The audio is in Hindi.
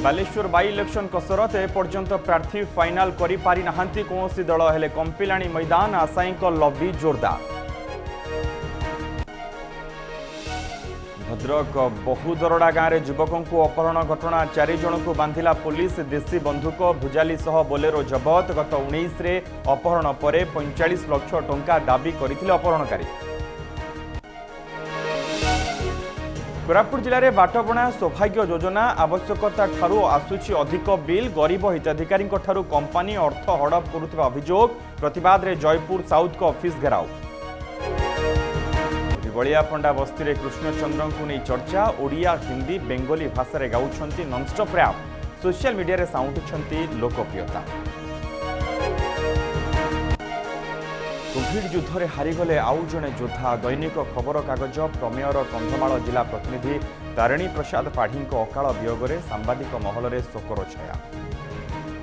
बालेश्वर बाई इलेक्शन कसरत एपर्यंत प्रार्थी फाइनाल करि पारि नाहांती कौनसी दल हेले कंपिलाणी मैदान आशायी लबी जोरदार। भद्रक बहुदरड़ा गाँव में युवकों को अपहरण घटना 4 जन को बांधिला पुलिस देशी बंधुक भुजाली सह बोलेरो जबत गत 19 रे अपहरण पर 45 लाख टंका दाबी करथिले अपहरणकारी। कोरापुट जिले में बाटबणा सौभाग्य योजना आवश्यकता ठारू आसुची अधिक बिल गरीब हिताधिकारी कंपानी अर्थ हड़प करुवा अभियोग प्रतिवाद रे जयपुर साउथ को ऑफिस घेराव। बलियापंडा बस्ती में कृष्णचंद्र को नहीं चर्चा ओडिया हिंदी बेंगली भाषा रे गाउछंती नॉनस्टॉप रैप सोशल मीडिया रे साउंटुछंती लोकप्रियता। कोविड युद्ध में हारिगले आउ जड़े योद्धा दैनिक खबर कागज प्रमेयर कंधमाल जिला प्रतिनिधि तारिणी प्रसाद पाढ़ी अकाल वियोग में सांबादिक महल में शोकर छाया।